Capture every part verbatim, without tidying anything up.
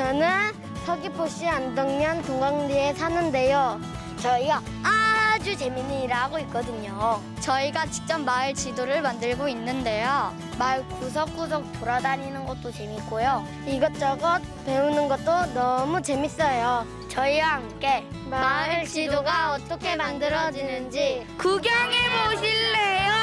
저는 서귀포시 안덕면 동강리에 사는데요. 저희가 아주 재밌는 일을 하고 있거든요. 저희가 직접 마을 지도를 만들고 있는데요. 마을 구석구석 돌아다니는 것도 재밌고요. 이것저것 배우는 것도 너무 재밌어요. 저희와 함께 마을 지도가 어떻게 만들어지는지 구경해 보실래요?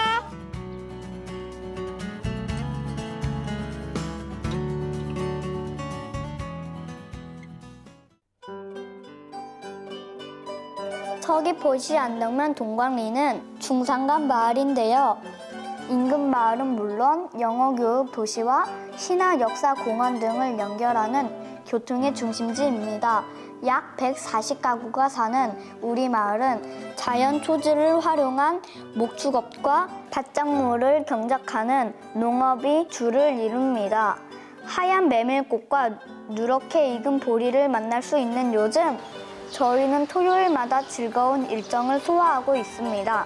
서귀포시 안덕면 동광리는 중산간 마을인데요. 인근 마을은 물론 영어교육 도시와 신화 역사 공원 등을 연결하는 교통의 중심지입니다. 약 백사십 가구가 사는 우리 마을은 자연 초지를 활용한 목축업과 밭작물을 경작하는 농업이 주를 이룹니다. 하얀 메밀꽃과 누렇게 익은 보리를 만날 수 있는 요즘, 저희는 토요일마다 즐거운 일정을 소화하고 있습니다.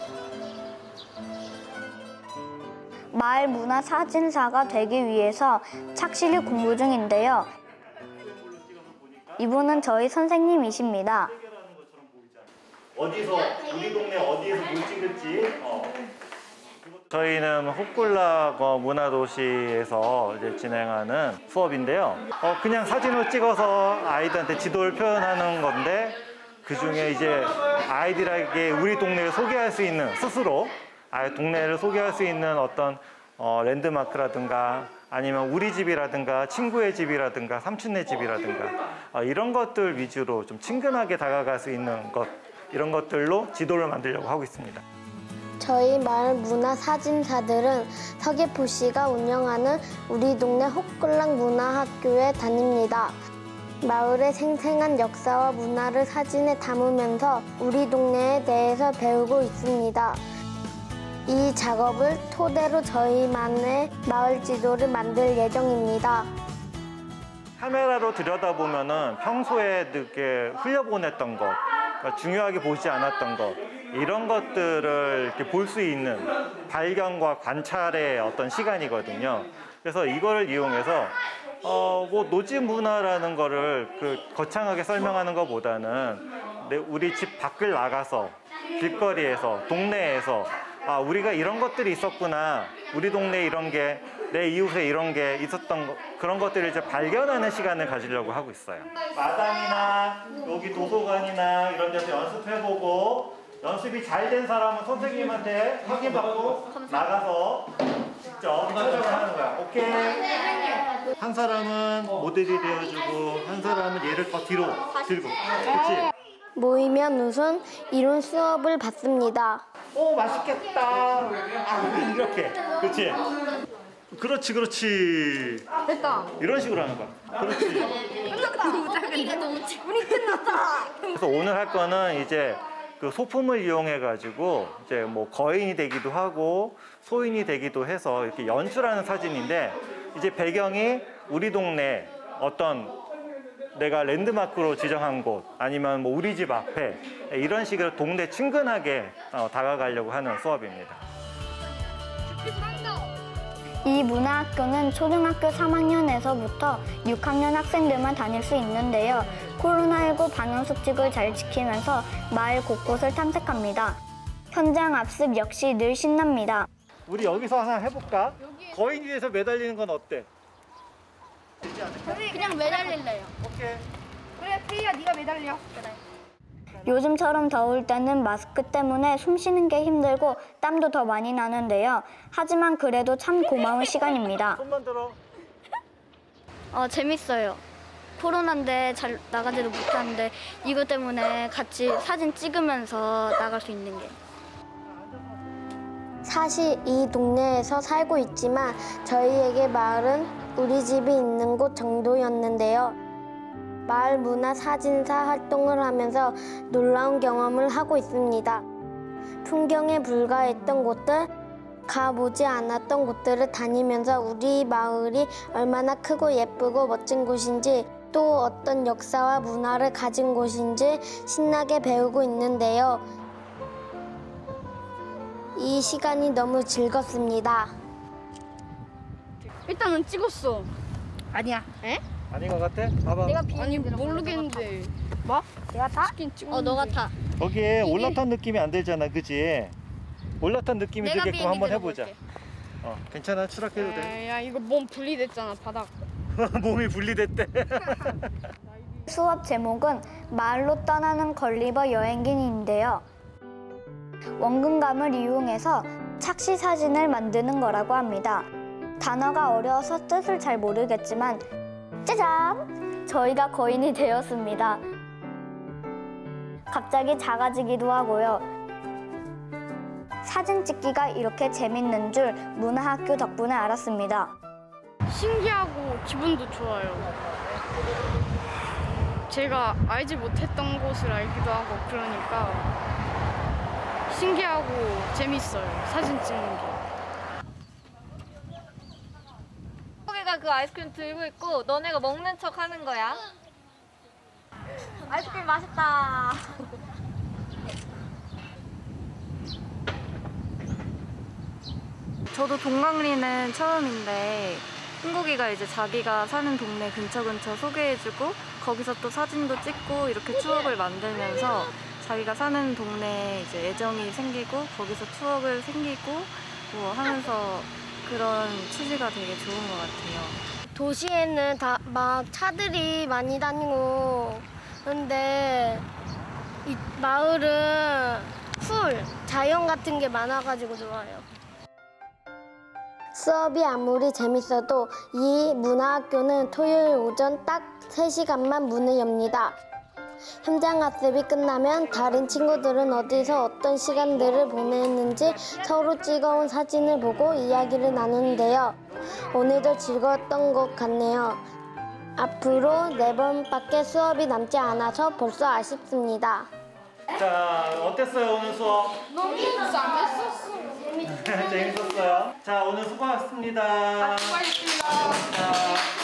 마을 문화 사진사가 되기 위해서 착실히 공부 중인데요. 이분은 저희 선생님이십니다. 어디서, 우리 동네 어디에서 뭘 찍을지. 어. 저희는 헛굴락 문화도시에서 이제 진행하는 수업인데요. 어, 그냥 사진을 찍어서 아이들한테 지도를 표현하는 건데, 그 중에 이제 아이들에게 우리 동네를 소개할 수 있는, 스스로 아이 동네를 소개할 수 있는 어떤 어, 랜드마크라든가 아니면 우리 집이라든가 친구의 집이라든가 삼촌네 집이라든가 어, 이런 것들 위주로 좀 친근하게 다가갈 수 있는 것, 이런 것들로 지도를 만들려고 하고 있습니다. 저희 마을 문화 사진사들은 서귀포시가 운영하는 우리 동네 헛굴락 문화학교에 다닙니다. 마을의 생생한 역사와 문화를 사진에 담으면서 우리 동네에 대해서 배우고 있습니다. 이 작업을 토대로 저희만의 마을 지도를 만들 예정입니다. 카메라로 들여다보면은 평소에 이렇게 흘려보냈던 것, 그러니까 중요하게 보지 않았던 것, 이런 것들을 이렇게 볼 수 있는 발견과 관찰의 어떤 시간이거든요. 그래서 이거를 이용해서 어, 뭐 노지 문화라는 거를 그 거창하게 설명하는 것보다는 우리 집 밖을 나가서 길거리에서 동네에서 아, 우리가 이런 것들이 있었구나, 우리 동네에 이런 게, 내 이웃에 이런 게 있었던 거, 그런 것들을 이제 발견하는 시간을 가지려고 하고 있어요. 마당이나 여기 도서관이나 이런 데서 연습해보고, 연습이 잘 된 사람은 선생님한테 확인받고 나가서 직접 촬영을 하는 거야. 오케이? 한 사람은 모델이 되어주고 한 사람은 얘를 더 뒤로 들고. 그렇지? 모이면 우선 이론 수업을 받습니다. 오, 맛있겠다. 아, 이렇게. 그렇지? 그렇지, 그렇지. 됐다. 이런 식으로 하는 거야. 그렇지. 끝났다. 우리가 너무 우리 끝났다. 그래서 오늘 할 거는 이제 그 소품을 이용해 가지고 이제 뭐 거인이 되기도 하고 소인이 되기도 해서 이렇게 연출하는 사진인데, 이제 배경이 우리 동네 어떤 내가 랜드마크로 지정한 곳, 아니면 뭐 우리 집 앞에, 이런 식으로 동네 친근하게 어, 다가가려고 하는 수업입니다. 이 문화학교는 초등학교 삼 학년에서부터 육 학년 학생들만 다닐 수 있는데요. 코로나십구 방역 수칙을 잘 지키면서 마을 곳곳을 탐색합니다. 현장 압습 역시 늘 신납니다. 우리 여기서 하나 해볼까? 거인 위에서 매달리는 건 어때? 그냥 매달릴래요. 오케이. 그래, 페이야, 네가 매달려. 그래. 요즘처럼 더울 때는 마스크 때문에 숨 쉬는 게 힘들고 땀도 더 많이 나는데요. 하지만 그래도 참 고마운 시간입니다. 손만 들어. 어, 재밌어요. 코로나인데 잘 나가지도 못하는데 이것 때문에 같이 사진 찍으면서 나갈 수 있는 게. 사실 이 동네에서 살고 있지만 저희에게 마을은 우리 집이 있는 곳 정도였는데요. 마을 문화 사진사 활동을 하면서 놀라운 경험을 하고 있습니다. 풍경에 불과했던 곳들, 가보지 않았던 곳들을 다니면서 우리 마을이 얼마나 크고 예쁘고 멋진 곳인지, 또 어떤 역사와 문화를 가진 곳인지 신나게 배우고 있는데요. 이 시간이 너무 즐겁습니다. 일단은 찍었어. 아니야. 에? 아닌 것 같아? 봐봐. 아니 모르겠는데. 뭐? 내가 타? 어 너가 타. 거기에 올라탄 느낌이 안 들잖아, 그지? 올라탄 느낌이 내가 들게끔 한번 비행기 해보자. 어, 괜찮아, 추락해도 돼. 야 이거 몸 분리됐잖아 바닥. 몸이 분리됐대. 수업 제목은 마을로 떠나는 걸리버 여행기인데요. 원근감을 이용해서 착시 사진을 만드는 거라고 합니다. 단어가 어려워서 뜻을 잘 모르겠지만 짜잔! 저희가 거인이 되었습니다. 갑자기 작아지기도 하고요. 사진 찍기가 이렇게 재밌는 줄 문화학교 덕분에 알았습니다. 신기하고 기분도 좋아요. 제가 알지 못했던 곳을 알기도 하고 그러니까 신기하고 재밌어요. 사진 찍는 게. 호기가 그 아이스크림 들고 있고 너네가 먹는 척 하는 거야. 아이스크림 맛있다. 저도 동강리는 처음인데 흥국이가 이제 자기가 사는 동네 근처 근처 소개해주고 거기서 또 사진도 찍고 이렇게 추억을 만들면서 자기가 사는 동네에 이제 애정이 생기고 거기서 추억을 생기고 뭐 하면서 그런 취지가 되게 좋은 것 같아요. 도시에는 다 막 차들이 많이 다니고 근데 이 마을은 풀, 자연 같은 게 많아가지고 좋아요. 수업이 아무리 재밌어도 이 문화학교는 토요일 오전 딱 세 시간만 문을 엽니다. 현장 학습이 끝나면 다른 친구들은 어디서 어떤 시간들을 보냈는지 서로 찍어온 사진을 보고 이야기를 나누는데요. 오늘도 즐거웠던 것 같네요. 앞으로 네 번밖에 수업이 남지 않아서 벌써 아쉽습니다. 자, 어땠어요, 오늘 수업? 너무 재밌었어. 재밌었어요. 자, 오늘 수고하셨습니다. 수고하셨습니다.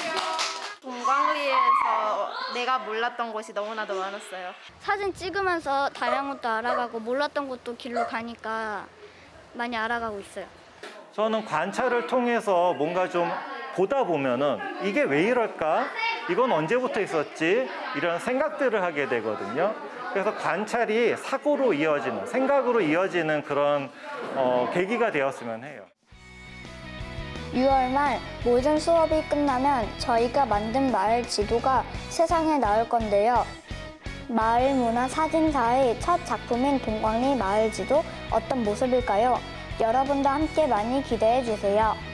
동광리에서 내가 몰랐던 곳이 너무나도 많았어요. 사진 찍으면서 다양한 것도 알아가고 몰랐던 곳도 길로 가니까 많이 알아가고 있어요. 저는 관찰을 통해서 뭔가 좀 보다 보면은 이게 왜 이럴까? 이건 언제부터 있었지? 이런 생각들을 하게 되거든요. 그래서 관찰이 사고로 이어지는, 생각으로 이어지는 그런 어, 계기가 되었으면 해요. 유월 말 모든 수업이 끝나면 저희가 만든 마을 지도가 세상에 나올 건데요. 마을 문화 사진사의 첫 작품인 동광리 마을 지도 어떤 모습일까요? 여러분도 함께 많이 기대해 주세요.